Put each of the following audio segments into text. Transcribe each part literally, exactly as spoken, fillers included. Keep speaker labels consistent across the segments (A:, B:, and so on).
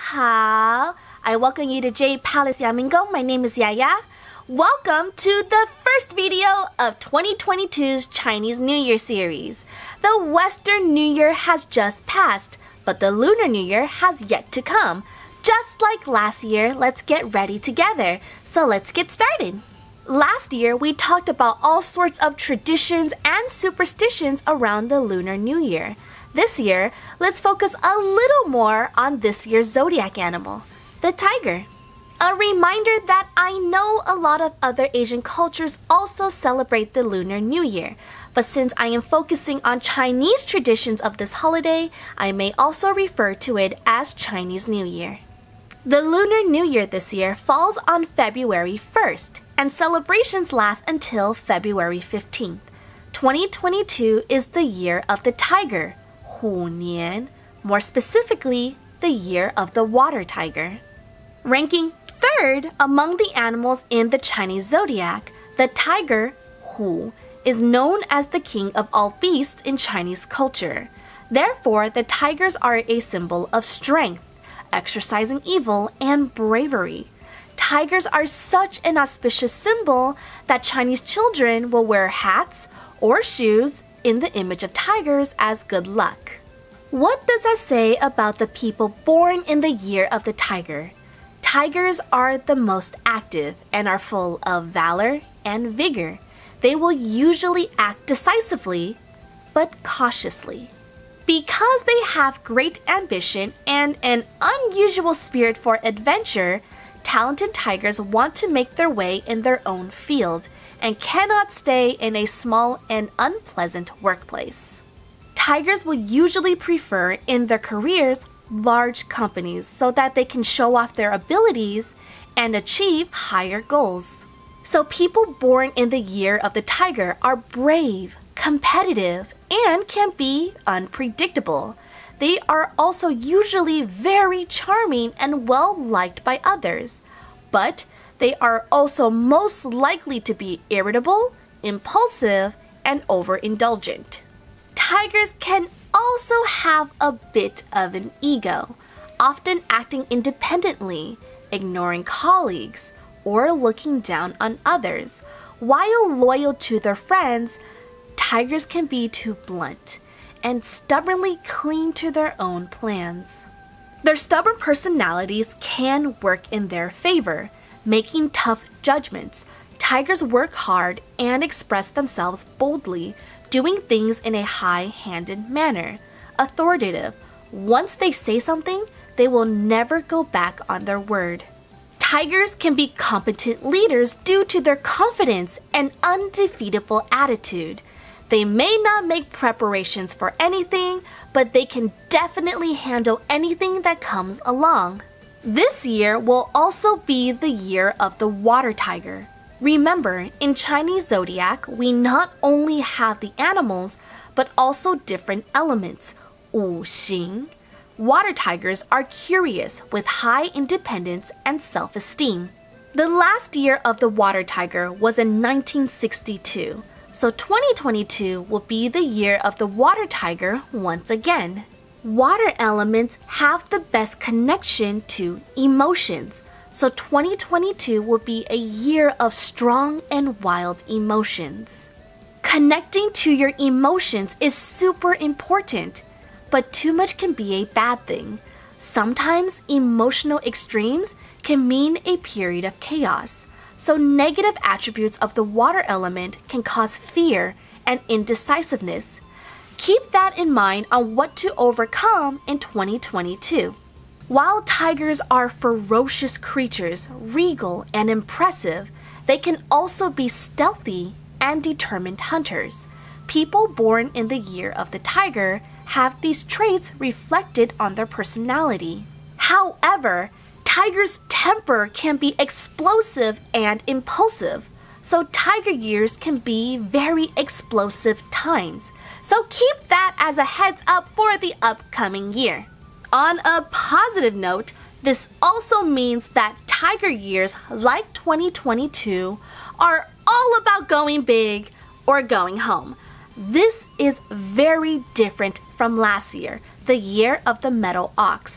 A: 好. I welcome you to Jade Palace Yamingo. My name is Yaya. Welcome to the first video of twenty twenty-two's Chinese New Year series. The Western New Year has just passed, but the Lunar New Year has yet to come. Just like last year, let's get ready together. So let's get started. Last year, we talked about all sorts of traditions and superstitions around the Lunar New Year. This year, let's focus a little more on this year's zodiac animal, the tiger. A reminder that I know a lot of other Asian cultures also celebrate the Lunar New Year, but since I am focusing on Chinese traditions of this holiday, I may also refer to it as Chinese New Year. The Lunar New Year this year falls on February first, and celebrations last until February fifteenth. twenty twenty-two is the year of the tiger, 虎年, more specifically, the year of the water tiger. Ranking third among the animals in the Chinese zodiac, the tiger, 虎, is known as the king of all beasts in Chinese culture. Therefore, the tigers are a symbol of strength, exorcising evil, and bravery. Tigers are such an auspicious symbol that Chinese children will wear hats or shoes in the image of tigers as good luck. What does that say about the people born in the year of the tiger? Tigers are the most active and are full of valor and vigor. They will usually act decisively, but cautiously. Because they have great ambition and an unusual spirit for adventure, talented tigers want to make their way in their own field and cannot stay in a small and unpleasant workplace. Tigers will usually prefer in their careers large companies so that they can show off their abilities and achieve higher goals. So people born in the year of the tiger are brave, competitive, and can be unpredictable. They are also usually very charming and well liked by others, but they are also most likely to be irritable, impulsive, and overindulgent. Tigers can also have a bit of an ego, often acting independently, ignoring colleagues, or looking down on others. While loyal to their friends, tigers can be too blunt and stubbornly cling to their own plans. Their stubborn personalities can work in their favor, making tough judgments. Tigers work hard and express themselves boldly, doing things in a high-handed manner. Authoritative. Once they say something, they will never go back on their word. Tigers can be competent leaders due to their confidence and undefeatable attitude. They may not make preparations for anything, but they can definitely handle anything that comes along. This year will also be the year of the water tiger. Remember, in Chinese zodiac, we not only have the animals, but also different elements, 五行. Water tigers are curious with high independence and self-esteem. The last year of the water tiger was in nineteen sixty-two. So twenty twenty-two will be the year of the water tiger once again. Water elements have the best connection to emotions, so twenty twenty-two will be a year of strong and wild emotions. Connecting to your emotions is super important, but too much can be a bad thing. Sometimes emotional extremes can mean a period of chaos. So negative attributes of the water element can cause fear and indecisiveness. Keep that in mind on what to overcome in twenty twenty-two. While tigers are ferocious creatures, regal and impressive, they can also be stealthy and determined hunters. People born in the year of the tiger have these traits reflected on their personality. However, tigers' temper can be explosive and impulsive, so tiger years can be very explosive times. So keep that as a heads up for the upcoming year. On a positive note, this also means that tiger years like twenty twenty-two are all about going big or going home. This is very different from last year, the year of the metal ox.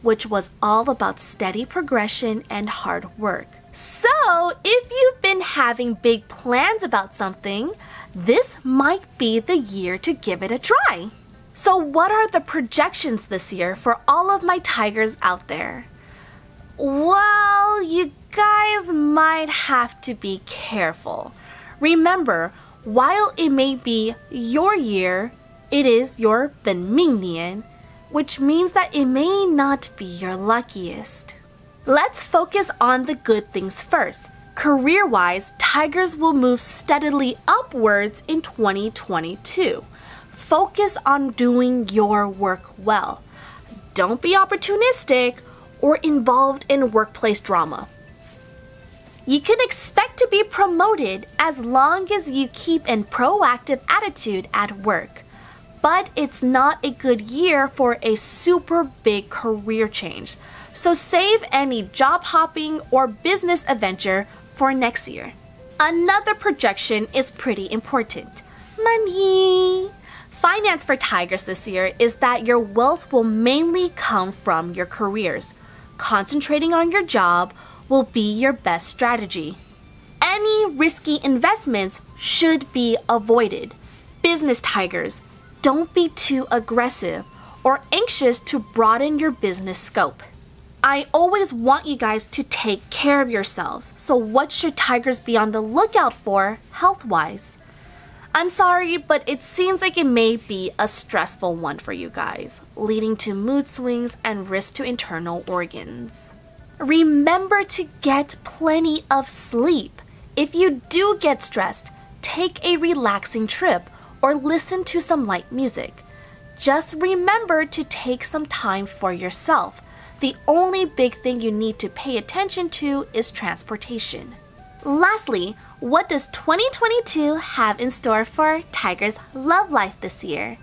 A: which was all about steady progression and hard work. So, if you've been having big plans about something, this might be the year to give it a try. So, what are the projections this year for all of my tigers out there? Well, you guys might have to be careful. Remember, while it may be your year, it is your 本命年, which means that it may not be your luckiest. Let's focus on the good things first. Career-wise, tigers will move steadily upwards in twenty twenty-two. Focus on doing your work well. Don't be opportunistic or involved in workplace drama. You can expect to be promoted as long as you keep a proactive attitude at work. But it's not a good year for a super big career change. So save any job hopping or business adventure for next year. Another projection is pretty important. Money. Finance for tigers this year is that your wealth will mainly come from your careers. Concentrating on your job will be your best strategy. Any risky investments should be avoided. Business tigers, don't be too aggressive or anxious to broaden your business scope. I always want you guys to take care of yourselves, so what should tigers be on the lookout for health-wise? I'm sorry, but it seems like it may be a stressful one for you guys, leading to mood swings and risk to internal organs. Remember to get plenty of sleep. If you do get stressed, take a relaxing trip or listen to some light music. Just remember to take some time for yourself. The only big thing you need to pay attention to is transportation. Lastly, what does twenty twenty-two have in store for Tiger's love life this year?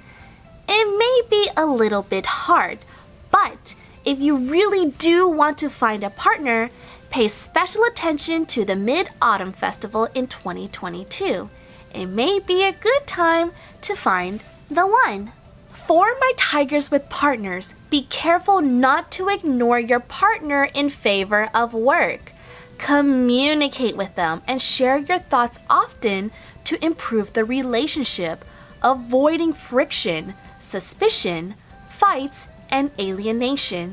A: It may be a little bit hard, but if you really do want to find a partner, pay special attention to the Mid-Autumn Festival in twenty twenty-two. It may be a good time to find the one. For my tigers with partners, be careful not to ignore your partner in favor of work. Communicate with them and share your thoughts often to improve the relationship, avoiding friction, suspicion, fights, and alienation.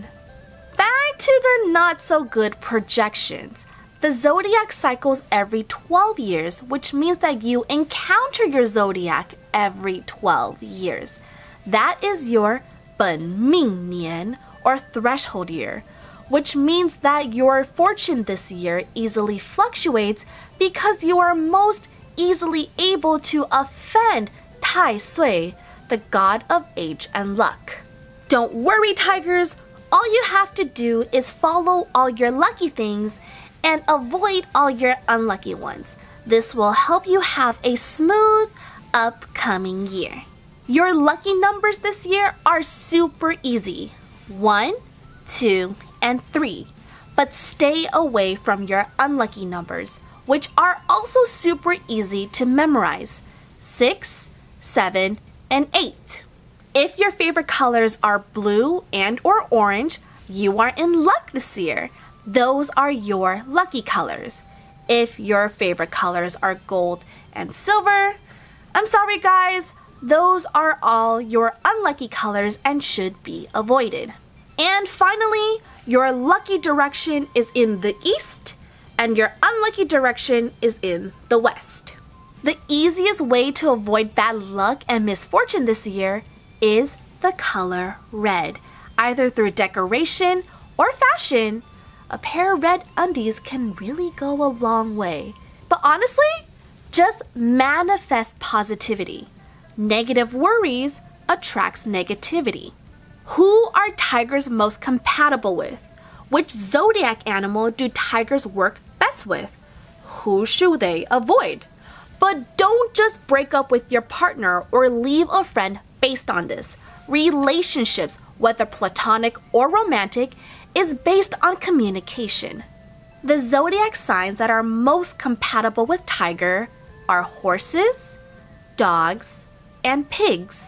A: Back to the not-so-good projections. The zodiac cycles every twelve years, which means that you encounter your zodiac every twelve years. That is your 本命年 or threshold year, which means that your fortune this year easily fluctuates because you are most easily able to offend Tai Sui, the god of age and luck. Don't worry, tigers. All you have to do is follow all your lucky things and avoid all your unlucky ones. This will help you have a smooth, upcoming year. Your lucky numbers this year are super easy. One, two, and three. But stay away from your unlucky numbers, which are also super easy to memorize. Six, seven, and eight. If your favorite colors are blue and or orange, you are in luck this year. Those are your lucky colors. If your favorite colors are gold and silver, I'm sorry guys, those are all your unlucky colors and should be avoided. And finally, your lucky direction is in the east and your unlucky direction is in the west. The easiest way to avoid bad luck and misfortune this year is the color red, either through decoration or fashion. A pair of red undies can really go a long way. But honestly, just manifest positivity. Negative worries attracts negativity. Who are tigers most compatible with? Which zodiac animal do tigers work best with? Who should they avoid? But don't just break up with your partner or leave a friend based on this. Relationships, whether platonic or romantic, is based on communication. The zodiac signs that are most compatible with tiger are horses, dogs, and pigs.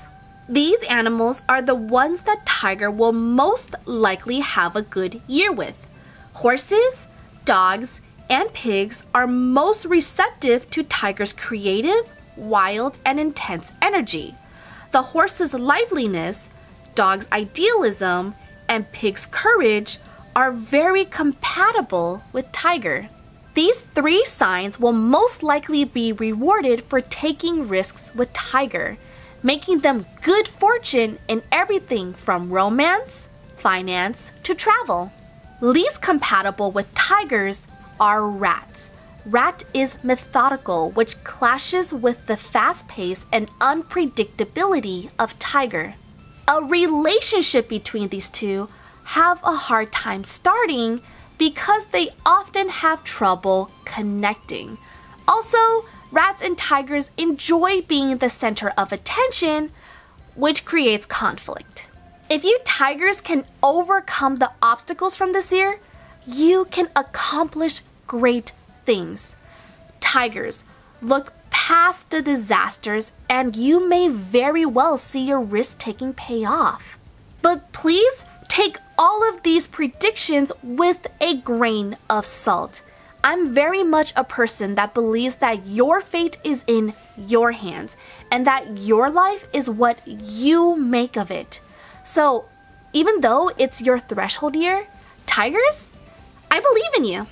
A: These animals are the ones that Tiger will most likely have a good year with. Horses, dogs, and pigs are most receptive to Tiger's creative, wild, and intense energy. The horse's liveliness, dog's idealism, and pig's courage are very compatible with Tiger. These three signs will most likely be rewarded for taking risks with Tiger, making them good fortune in everything from romance, finance, to travel. Least compatible with tigers are rats. Rat is methodical, which clashes with the fast pace and unpredictability of Tiger. A relationship between these two have a hard time starting because they often have trouble connecting. Also, rats and tigers enjoy being the center of attention, which creates conflict. If you tigers can overcome the obstacles from this year, you can accomplish great things. Tigers, look past the disasters and you may very well see your risk-taking pay off. But please take all of these predictions with a grain of salt. I'm very much a person that believes that your fate is in your hands and that your life is what you make of it. So even though it's your threshold year, tigers, I believe in you.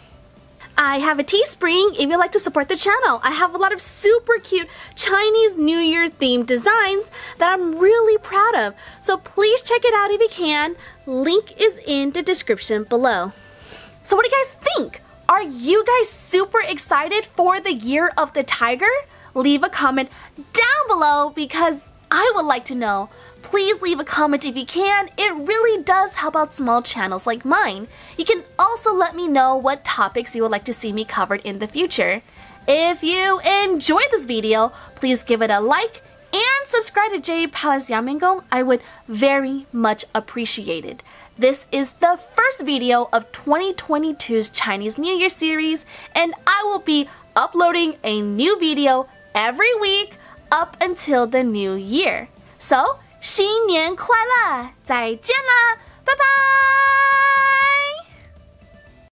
A: I have a Teespring if you'd like to support the channel. I have a lot of super cute Chinese New Year themed designs that I'm really proud of. So please check it out if you can. Link is in the description below. So what do you guys think? Are you guys super excited for the year of the tiger? Leave a comment down below because I would like to know. Please leave a comment if you can. It really does help out small channels like mine. You can also let me know what topics you would like to see me covered in the future. If you enjoyed this video, please give it a like and subscribe to Jade Palace Yamingong. I would very much appreciate it. This is the first video of twenty twenty-two's Chinese New Year series, and I will be uploading a new video every week up until the new year. So, 新年快乐！再见啦，拜拜。